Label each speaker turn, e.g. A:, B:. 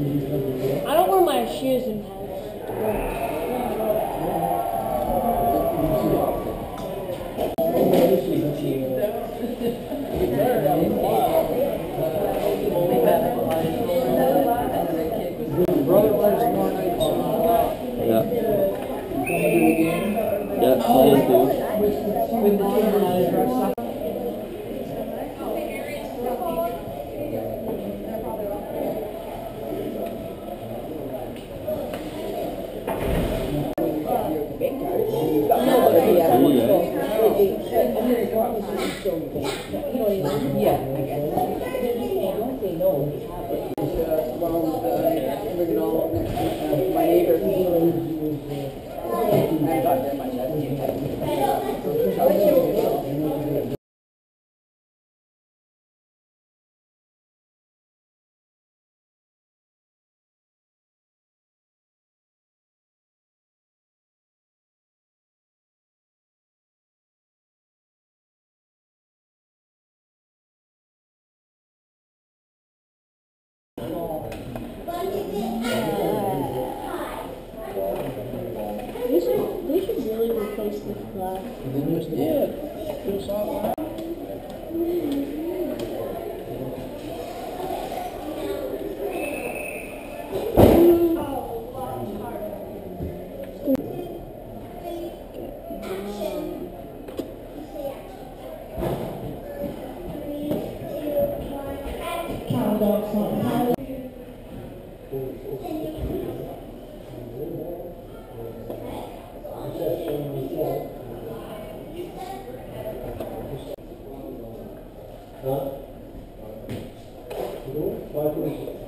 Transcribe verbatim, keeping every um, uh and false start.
A: I don't wear my shoes in house.
B: Yeah. Yeah, playing too.
C: My neighbor, I got there much.
A: They should, they should really replace this glass.
D: They just did. Just saw it. Huh? You know,